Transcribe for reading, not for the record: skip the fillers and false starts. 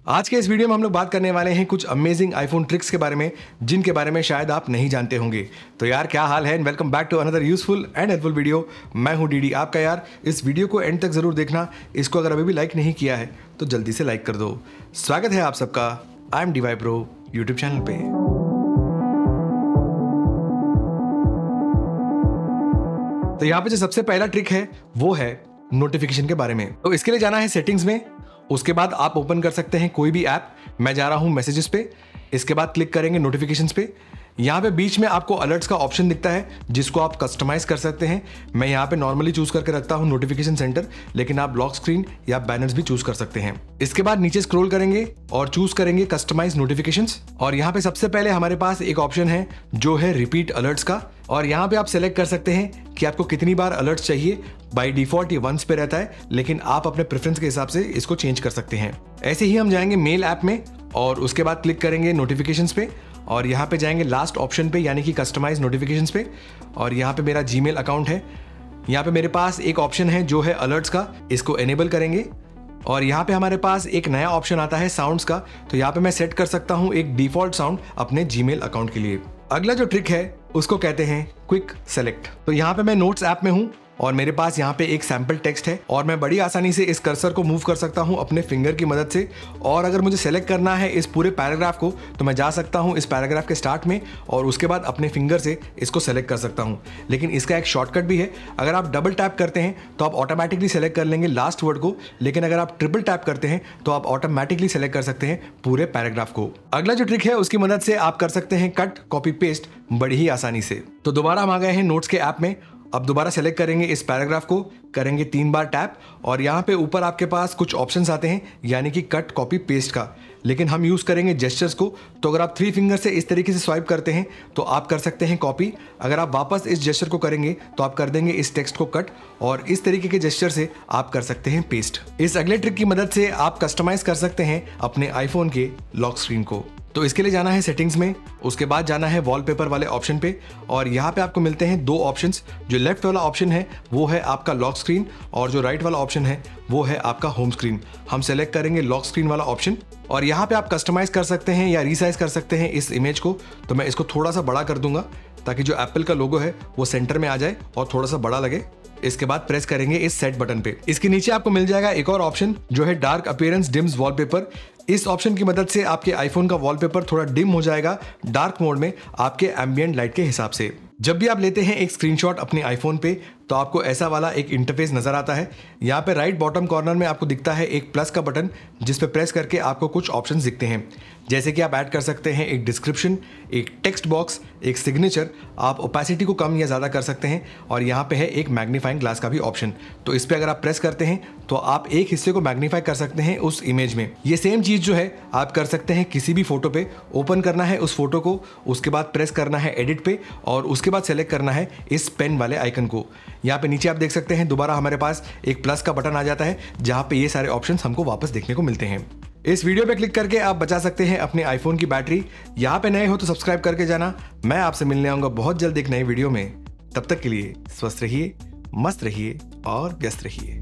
आज के इस वीडियो में हम लोग बात करने वाले हैं कुछ अमेजिंग आईफोन ट्रिक्स के बारे में, जिनके बारे में शायद आप नहीं जानते होंगे। तो यार क्या हाल है, welcome back to another useful and helpful video. मैं हूं डीडी आपका यार। इस वीडियो को एंड तक जरूर देखना। इसको अगर अभी भी लाइक नहीं किया है तो जल्दी से लाइक कर दो। स्वागत है आप सबका I am DY pro YouTube channel पे। तो यहाँ पे जो सबसे पहला ट्रिक है वो है नोटिफिकेशन के बारे में। तो इसके लिए जाना है सेटिंग्स में, उसके बाद आप ओपन कर सकते हैं कोई भी ऐप। मैं जा रहा हूं मैसेजेस पे, इसके बाद क्लिक करेंगे नोटिफिकेशंस पे। यहाँ पे बीच में आपको अलर्ट्स का ऑप्शन दिखता है जिसको आप कस्टमाइज कर सकते हैं। मैं यहाँ पे नॉर्मली चूज करके रखता हूँ नोटिफिकेशन सेंटर, लेकिन आप लॉक स्क्रीन या बैनर्स भी चूज कर सकते हैं। इसके बाद नीचे स्क्रॉल करेंगे और चूज करेंगे कस्टमाइज नोटिफिकेशंस। और यहाँ पे सबसे पहले हमारे पास एक ऑप्शन है जो है रिपीट अलर्ट्स का। और यहाँ पे आप सेलेक्ट कर सकते हैं कि आपको कितनी बार अलर्ट्स चाहिए। बाय डिफॉल्ट ये वंस पे रहता है, लेकिन आप अपने प्रेफरेंस के हिसाब से इसको चेंज कर सकते हैं। ऐसे ही हम जाएंगे मेल ऐप में और उसके बाद क्लिक करेंगे नोटिफिकेशंस पे और यहाँ पे जाएंगे लास्ट ऑप्शन पे यानी कि कस्टमाइज नोटिफिकेशंस पे। और यहाँ पे मेरा जीमेल अकाउंट है। यहाँ पे मेरे पास एक ऑप्शन है जो है अलर्ट्स का, इसको एनेबल करेंगे। और यहाँ पे हमारे पास एक नया ऑप्शन आता है साउंड्स का। तो यहाँ पे मैं सेट कर सकता हूँ एक डिफॉल्ट साउंड अपने जीमेल अकाउंट के लिए। अगला जो ट्रिक है उसको कहते हैं क्विक सेलेक्ट। तो यहाँ पे मैं नोट्स ऐप में हूँ और मेरे पास यहाँ पे एक सैंपल टेक्स्ट है और मैं बड़ी आसानी से इस कर्सर को मूव कर सकता हूँ अपने फिंगर की मदद से। और अगर मुझे सेलेक्ट करना है इस पूरे पैराग्राफ को तो मैं जा सकता हूँ इस पैराग्राफ के स्टार्ट में और उसके बाद अपने फिंगर से इसको सेलेक्ट कर सकता हूँ। लेकिन इसका एक शॉर्टकट भी है। अगर आप डबल टैप करते हैं तो आप ऑटोमेटिकली सेलेक्ट कर लेंगे लास्ट वर्ड को, लेकिन अगर आप ट्रिपल टैप करते हैं तो आप ऑटोमेटिकली सेलेक्ट कर सकते हैं पूरे पैराग्राफ को। अगला जो ट्रिक है उसकी मदद से आप कर सकते हैं कट कॉपी पेस्ट बड़ी ही आसानी से। तो दोबारा हम आ गए हैं नोट्स के ऐप में। अब दोबारा सेलेक्ट करेंगे इस पैराग्राफ को, करेंगे 3 बार टैप और यहाँ पे ऊपर आपके पास कुछ ऑप्शंस आते हैं यानी कि कट कॉपी पेस्ट का, लेकिन हम यूज़ करेंगे जेस्चर्स को। तो अगर आप 3 फिंगर से इस तरीके से स्वाइप करते हैं तो आप कर सकते हैं कॉपी। अगर आप वापस इस जेस्चर को करेंगे तो आप कर देंगे इस टेक्स्ट को कट और इस तरीके के जेस्चर से आप कर सकते हैं पेस्ट। इस अगले ट्रिक की मदद से आप कस्टमाइज कर सकते हैं अपने आईफोन के लॉक स्क्रीन को। तो इसके लिए जाना है सेटिंग्स में, उसके बाद जाना है वॉलपेपर वाले ऑप्शन पे और यहाँ पे आपको मिलते हैं 2 ऑप्शंस। जो लेफ्ट वाला ऑप्शन है वो है आपका लॉक स्क्रीन और जो राइट वाला ऑप्शन है वो है आपका होम स्क्रीन। हम सेलेक्ट करेंगे लॉक स्क्रीन वाला ऑप्शन और यहाँ पे आप कस्टमाइज कर सकते हैं या रीसाइज कर सकते हैं इस इमेज को। तो मैं इसको थोड़ा सा बड़ा कर दूंगा ताकि जो एप्पल का लोगो है वो सेंटर में आ जाए और थोड़ा सा बड़ा लगे। इसके बाद प्रेस करेंगे इस सेट बटन पे। इसके नीचे आपको मिल जाएगा एक और ऑप्शन जो है डार्क अपीयरेंस डिम्स वॉलपेपर। इस ऑप्शन की मदद से आपके आईफोन का वॉलपेपर थोड़ा डिम हो जाएगा डार्क मोड में आपके एम्बिएंट लाइट के हिसाब से। जब भी आप लेते हैं एक स्क्रीनशॉट अपने आईफोन पे तो आपको ऐसा वाला एक इंटरफेस नजर आता है। यहाँ पे राइट बॉटम कॉर्नर में आपको दिखता है एक प्लस का बटन जिस पे प्रेस करके आपको कुछ ऑप्शंस दिखते हैं, जैसे कि आप ऐड कर सकते हैं एक डिस्क्रिप्शन, एक टेक्स्ट बॉक्स, एक सिग्नेचर। आप ओपेसिटी को कम या ज़्यादा कर सकते हैं और यहाँ पे है एक मैग्नीफाइंग ग्लास का भी ऑप्शन। तो इस पर अगर आप प्रेस करते हैं तो आप एक हिस्से को मैग्नीफाई कर सकते हैं उस इमेज में। ये सेम चीज़ जो है आप कर सकते हैं किसी भी फोटो पे। ओपन करना है उस फोटो को, उसके बाद प्रेस करना है एडिट पे और उसके बाद सेलेक्ट करना है इस पेन वाले आइकन को। यहाँ पे नीचे आप देख सकते हैं दोबारा हमारे पास एक प्लस का बटन आ जाता है जहाँ पे ये सारे ऑप्शंस हमको वापस देखने को मिलते हैं। इस वीडियो पे क्लिक करके आप बचा सकते हैं अपने आईफोन की बैटरी। यहाँ पे नए हो तो सब्सक्राइब करके जाना। मैं आपसे मिलने आऊंगा बहुत जल्द एक नए वीडियो में। तब तक के लिए स्वस्थ रहिए, मस्त रहिए और व्यस्त रहिए।